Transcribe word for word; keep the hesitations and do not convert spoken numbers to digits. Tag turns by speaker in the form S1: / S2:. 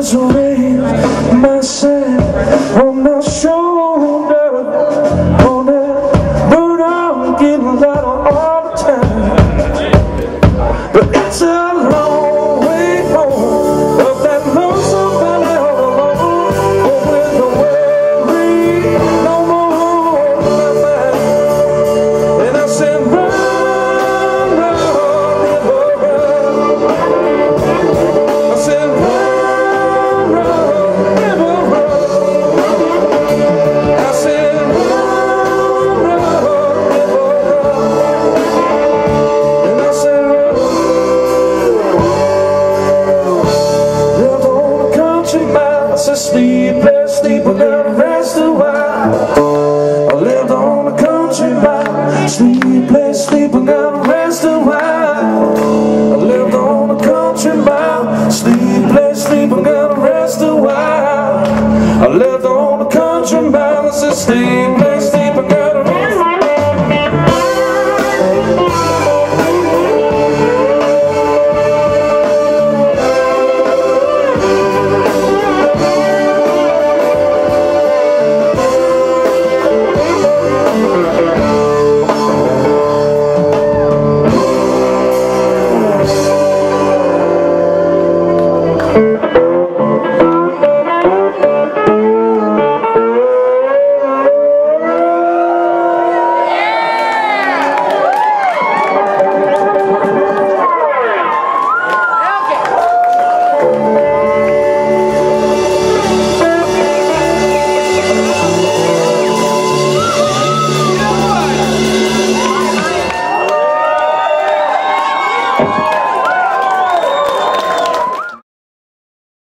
S1: to raise myself on my shoulder, on that bird I'm getting lighter all the time. But it's a long way home up that lonesome valley all alone, oh, with no worry no more on my mind. And I said, run, run, river, run. I said, run, run, river, run. I said, run, run, river, run. And I said, run. Lived on a country mile. I said, sleep, let's sleep, I gotta rest a while. I lived on a country mile. Sleep, let's sleep, I gotta rest a while. I lived on a country mile. Sleep, let's sleep, I gotta rest a while. I lived on a country mile. I said, sleep,